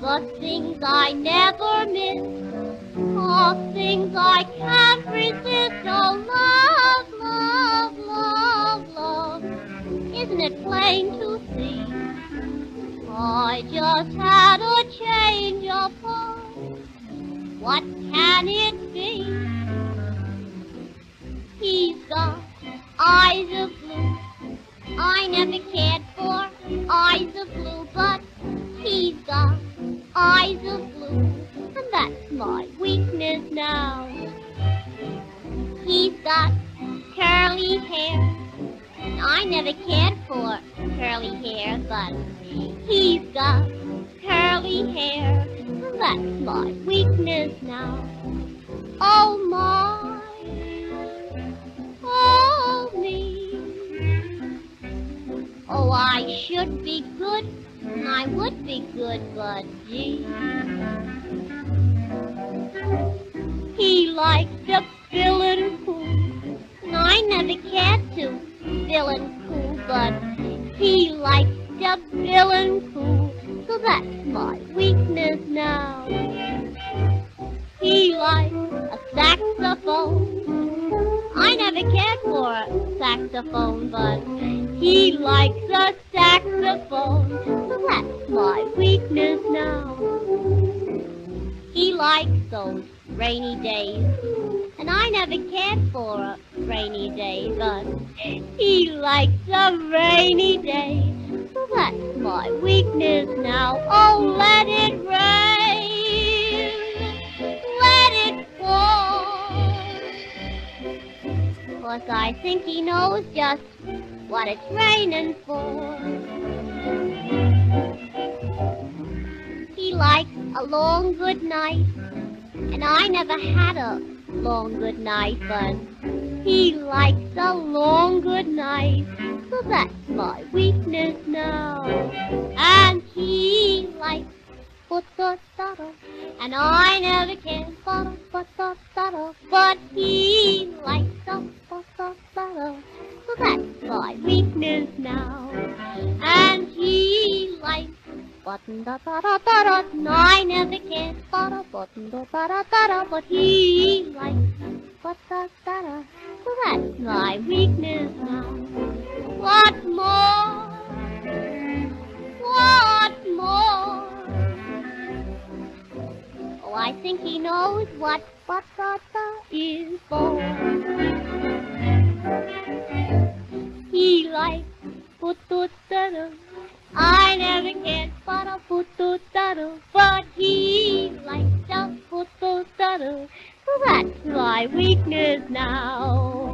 the things I never miss are things I can't resist. Oh, love, love, love, love, isn't it plain to see? I just had a change of heart. What can it be? He's got eyes of blue. I never cared for eyes of blue, but he's got eyes of blue, and that's my weakness now. He's got curly hair, and I never cared for curly hair, but he's got curly hair, and that's my weakness now. Oh my, oh me. Oh, I should be good, and I would be good, but gee. He likes to fill and cool, and I never cared to fill and cool, but he likes to fill and cool, so that's my weakness now. He likes a saxophone. I never cared for a saxophone, but he likes a saxophone, so that's my weakness now. He likes those rainy days, and I never cared for a rainy day, but he likes a rainy day, so that's my weakness now. Oh, let it rain, let it fall, 'cause I think he knows just what it's raining for. He likes a long good night, and I never had a long good night, but he likes a long good night, so that's my weakness now. And he likes boop-a-doop, and I never cared for boop-a-doop, but he likes a boop-a-doop, so that's my weakness now. And he likes button-da-da-da-da-da, and I never cared for a button-da-da-da-da, but he likes button-da-da-da, so that's my weakness now. What more? What more? Oh, I think he knows what button-da-da is for. He likes boop-a-doop, I never cared for a boop-a-doop, but he likes a boop-a-doop, so that's my weakness now.